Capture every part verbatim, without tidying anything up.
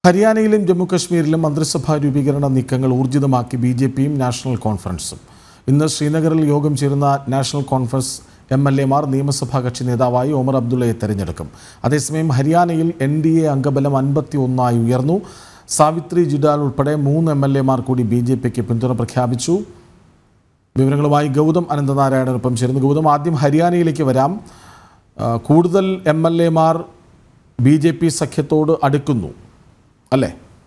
ഹരിയാനയിലും ജമ്മുകശ്മീരിലും മന്ത്രിസഭാ രൂപീകരണ നീക്കങ്ങൾ ഊർജിതമാക്കി ബി ജെ പിയും നാഷണൽ കോൺഫറൻസും. ഇന്ന് ശ്രീനഗറിൽ യോഗം ചേരുന്ന നാഷണൽ കോൺഫറൻസ് എം എൽ എമാർ നിയമസഭാ കക്ഷി നേതാവായി ഒമർ അബ്ദുള്ളയെ തെരഞ്ഞെടുക്കും. അതേസമയം ഹരിയാനയിൽ എൻ ഡി എ അംഗബലം അൻപത്തി ഒന്നായി ഉയർന്നു. സാവിത്രി ജിഡാൽ ഉൾപ്പെടെ മൂന്ന് എം എൽ എമാർ കൂടി ബി ജെ പിക്ക് പിന്തുണ പ്രഖ്യാപിച്ചു. വിവരങ്ങളുമായി ഗൗതം അനന്തനാരായണനൊപ്പം ചേരുന്നു. ഗൗതം, ആദ്യം ഹരിയാനയിലേക്ക് വരാം. കൂടുതൽ എം എൽ എമാർ ബി ജെ പി സഖ്യത്തോട് അടുക്കുന്നു അല്ലേ?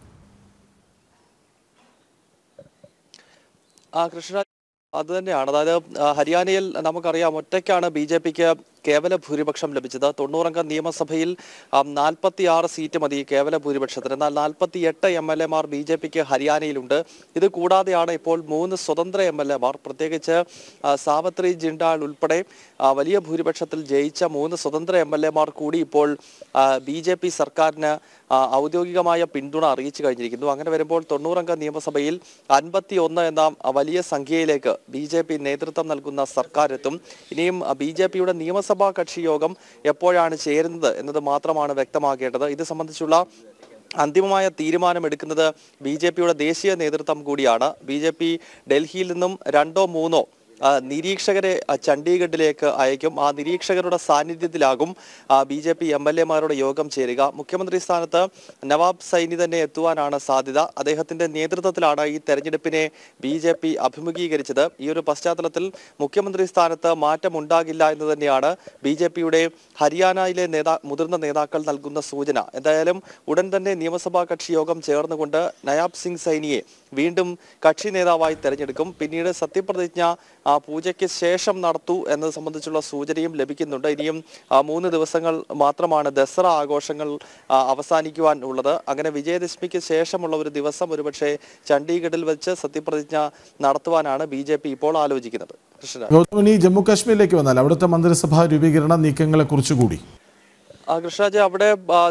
ആ കൃഷ്ണ, അത് തന്നെയാണ്. അതായത് ഹരിയാനയിൽ നമുക്കറിയാം, ഒറ്റയ്ക്കാണ് ബി ജെ പിക്ക് കേവല ഭൂരിപക്ഷം ലഭിച്ചത്. തൊണ്ണൂറംഗ നിയമസഭയിൽ നാൽപ്പത്തി ആറ് സീറ്റ് മതി കേവല ഭൂരിപക്ഷത്തിന്. എന്നാൽ നാൽപ്പത്തി എട്ട് എം എൽ എമാർ ബി ജെ പിക്ക് ഹരിയാനയിലുണ്ട്. ഇത് കൂടാതെയാണ് ഇപ്പോൾ മൂന്ന് സ്വതന്ത്ര എം എൽ എമാർ, പ്രത്യേകിച്ച് സാവിത്രി ജിണ്ടാൾ ഉൾപ്പെടെ വലിയ ഭൂരിപക്ഷത്തിൽ ജയിച്ച മൂന്ന് സ്വതന്ത്ര എം എൽ എമാർ കൂടി ഇപ്പോൾ ബി ജെ പി സർക്കാരിന് ഔദ്യോഗികമായ പിന്തുണ അറിയിച്ചു കഴിഞ്ഞിരിക്കുന്നു. അങ്ങനെ വരുമ്പോൾ തൊണ്ണൂറംഗ നിയമസഭയിൽ അൻപത്തി ഒന്ന് എന്ന വലിയ സംഖ്യയിലേക്ക് ബി ജെ പി നേതൃത്വം നൽകുന്ന സർക്കാർ എത്തും. ഇനിയും ബി ജെ പിയുടെ നിയമസഭ കക്ഷി യോഗം എപ്പോഴാണ് ചേരുന്നത് എന്നത് മാത്രമാണ് വ്യക്തമാക്കേണ്ടത്. ഇത് സംബന്ധിച്ചുള്ള അന്തിമമായ തീരുമാനമെടുക്കുന്നത് ബി ജെ പിയുടെ ദേശീയ നേതൃത്വം കൂടിയാണ്. ബി ജെ പി ഡൽഹിയിൽ നിന്നും രണ്ടോ മൂന്നോ നിരീക്ഷകരെ ചണ്ഡീഗഡിലേക്ക് അയക്കും. ആ നിരീക്ഷകരുടെ സാന്നിധ്യത്തിലാകും B J P M L എമാരുടെ യോഗം ചേരുക. മുഖ്യമന്ത്രി സ്ഥാനത്ത് നവാബ് സൈനി തന്നെ എത്തുവാനാണ് സാധ്യത. അദ്ദേഹത്തിന്റെ നേതൃത്വത്തിലാണ് ഈ തെരഞ്ഞെടുപ്പിനെ ബി ജെ പി അഭിമുഖീകരിച്ചത്. ഈ ഒരു പശ്ചാത്തലത്തിൽ മുഖ്യമന്ത്രി സ്ഥാനത്ത് മാറ്റമുണ്ടാകില്ല എന്ന് തന്നെയാണ് ബി ജെ പിയുടെ ഹരിയാനയിലെ നേതാ മുതിർന്ന നേതാക്കൾ നൽകുന്ന സൂചന. എന്തായാലും ഉടൻ തന്നെ നിയമസഭാ കക്ഷി യോഗം ചേർന്നുകൊണ്ട് നവാബ് സിംഗ് സൈനിയെ വീണ്ടും കക്ഷി നേതാവായി തെരഞ്ഞെടുക്കും. പിന്നീട് സത്യപ്രതിജ്ഞ പൂജയ്ക്ക് ശേഷം നടത്തൂ എന്നത് സംബന്ധിച്ചുള്ള സൂചനയും ലഭിക്കുന്നുണ്ട്. ഇനിയും മൂന്ന് ദിവസങ്ങൾ മാത്രമാണ് ദസറ ആഘോഷങ്ങൾ അവസാനിക്കുവാൻ ഉള്ളത്. അങ്ങനെ വിജയദശമിക്ക് ശേഷമുള്ള ഒരു ദിവസം ഒരുപക്ഷെ ചണ്ഡീഗഡിൽ വെച്ച് സത്യപ്രതിജ്ഞ നടത്തുവാനാണ് ബി ജെ പി ഇപ്പോൾ ആലോചിക്കുന്നത്. കൃഷ്ണ, ജമ്മു കാശ്മീരിലേക്ക് വന്നാൽ അവിടുത്തെ മന്ത്രിസഭാ രൂപീകരണ നീക്കങ്ങളെ കുറിച്ചുകൂടി. കൃഷ്ണജി, അവിടെ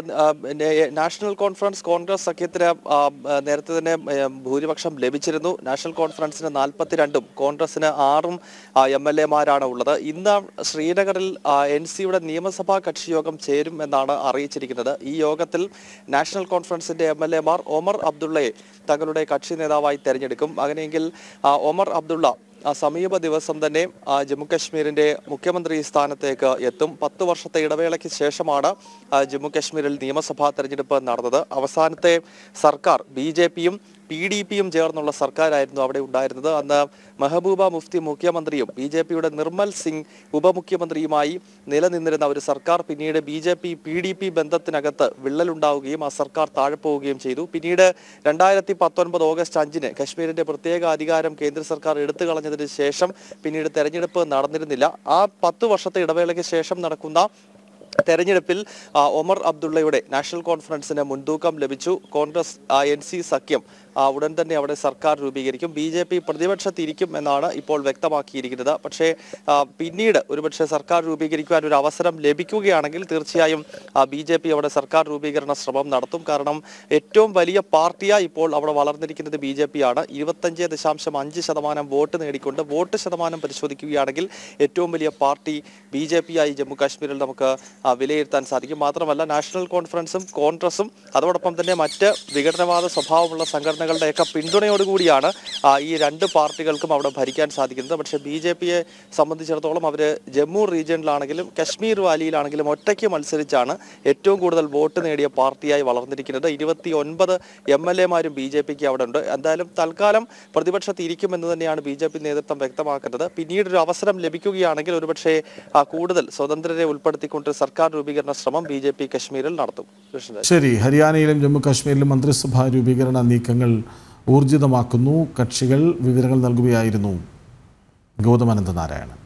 നാഷണൽ കോൺഫറൻസ് കോൺഗ്രസ് സഖ്യത്തിന് നേരത്തെ തന്നെ ഭൂരിപക്ഷം ലഭിച്ചിരുന്നു. നാഷണൽ കോൺഫറൻസിന് നാൽപ്പത്തിരണ്ടും കോൺഗ്രസിന് ആറും എം എൽ എമാരാണ് ഉള്ളത്. ഇന്ന് ശ്രീനഗറിൽ എൻ സിയുടെ നിയമസഭാ കക്ഷി യോഗം ചേരും എന്നാണ് അറിയിച്ചിരിക്കുന്നത്. ഈ യോഗത്തിൽ നാഷണൽ കോൺഫറൻസിന്റെ എം എൽ എമാർ ഒമർ അബ്ദുള്ളയെ തങ്ങളുടെ കക്ഷി നേതാവായി തെരഞ്ഞെടുക്കും. അങ്ങനെയെങ്കിൽ ഒമർ അബ്ദുള്ള സമീപ ദിവസം തന്നെ ജമ്മുകശ്മീരിന്റെ മുഖ്യമന്ത്രി സ്ഥാനത്തേക്ക് എത്തും. പത്ത് വർഷത്തെ ഇടവേളയ്ക്ക് ശേഷമാണ് ജമ്മുകശ്മീരിൽ നിയമസഭാ തെരഞ്ഞെടുപ്പ് നടന്നത്. അവസാനത്തെ സർക്കാർ ബി ജെ പിയും പി ഡി പിയും ചേർന്നുള്ള സർക്കാരായിരുന്നു അവിടെ ഉണ്ടായിരുന്നത്. അന്ന് മെഹബൂബ മുഫ്തി മുഖ്യമന്ത്രിയും ബി ജെ പിയുടെ നിർമ്മൽ സിംഗ് ഉപമുഖ്യമന്ത്രിയുമായി നിലനിന്നിരുന്ന ഒരു സർക്കാർ പിന്നീട് B J P P D P ബന്ധത്തിനകത്ത് വിള്ളലുണ്ടാവുകയും ആ സർക്കാർ താഴെ പോവുകയും ചെയ്തു. പിന്നീട് രണ്ടായിരത്തി പത്തൊൻപത് ഓഗസ്റ്റ് അഞ്ചിന് കശ്മീരിന്റെ പ്രത്യേക അധികാരം കേന്ദ്ര സർക്കാർ എടുത്തു കളഞ്ഞതിന് ശേഷം പിന്നീട് തെരഞ്ഞെടുപ്പ് നടന്നിരുന്നില്ല. ആ പത്ത് വർഷത്തെ ഇടവേളയ്ക്ക് ശേഷം നടക്കുന്ന തെരഞ്ഞെടുപ്പിൽ ഒമർ അബ്ദുള്ളയുടെ നാഷണൽ കോൺഫറൻസിന് മുൻതൂക്കം ലഭിച്ചു. കോൺഗ്രസ് എൻ സി സഖ്യം ഉടൻ തന്നെ അവിടെ സർക്കാർ രൂപീകരിക്കും. ബി ജെ പി പ്രതിപക്ഷത്തിരിക്കും എന്നാണ് ഇപ്പോൾ വ്യക്തമാക്കിയിരിക്കുന്നത്. പക്ഷേ പിന്നീട് ഒരുപക്ഷെ സർക്കാർ രൂപീകരിക്കുവാൻ ഒരു അവസരം ലഭിക്കുകയാണെങ്കിൽ തീർച്ചയായും ബി ജെ പി അവിടെ സർക്കാർ രൂപീകരണ ശ്രമം നടത്തും. കാരണം ഏറ്റവും വലിയ പാർട്ടിയായി ഇപ്പോൾ അവിടെ വളർന്നിരിക്കുന്നത് ബി ജെ പി ആണ്. ഇരുപത്തഞ്ച് ദശാംശം അഞ്ച് ശതമാനം വോട്ട് നേടിക്കൊണ്ട് വോട്ട് ശതമാനം പരിശോധിക്കുകയാണെങ്കിൽ ഏറ്റവും വലിയ പാർട്ടി ബി ജെ പി ആയി ജമ്മു കാശ്മീരിൽ നമുക്ക് വിലയിരുത്താൻ സാധിക്കും. മാത്രമല്ല നാഷണൽ കോൺഫറൻസും കോൺഗ്രസും അതോടൊപ്പം തന്നെ മറ്റ് വിഘടനവാദ സ്വഭാവമുള്ള സംഘടനകളുടെയൊക്കെ പിന്തുണയോടുകൂടിയാണ് ഈ രണ്ട് പാർട്ടികൾക്കും അവിടെ ഭരിക്കാൻ സാധിക്കുന്നത്. പക്ഷേ ബി ജെ പിയെ സംബന്ധിച്ചിടത്തോളം അവർ ജമ്മു റീജിയനിലാണെങ്കിലും കശ്മീർ വാലിയിലാണെങ്കിലും ഒറ്റയ്ക്ക് മത്സരിച്ചാണ് ഏറ്റവും കൂടുതൽ വോട്ട് നേടിയ പാർട്ടിയായി വളർന്നിരിക്കുന്നത്. ഇരുപത്തി ഒൻപത് എം എൽ എമാരും ബി ജെ പിക്ക് അവിടെ ഉണ്ട്. എന്തായാലും തൽക്കാലം പ്രതിപക്ഷത്തിരിക്കുമെന്ന് തന്നെയാണ് ബി ജെ പി നേതൃത്വം വ്യക്തമാക്കുന്നത്. പിന്നീടൊരു അവസരം ലഭിക്കുകയാണെങ്കിൽ ഒരുപക്ഷെ കൂടുതൽ സ്വതന്ത്രരെ ഉൾപ്പെടുത്തിക്കൊണ്ട് സർക്കാർ രൂപീകരണ ശ്രമം ബി ജെ പി കശ്മീരിൽ നടത്തും. ശരി, ഹരിയാനയിലും ജമ്മു കാശ്മീരിലും മന്ത്രിസഭാ രൂപീകരണ നീക്കങ്ങൾ ഊർജിതമാക്കുന്നു കക്ഷികൾ. വിവരങ്ങൾ നൽകുകയായിരുന്നു ഗൗതം അനന്തനാരായണൻ.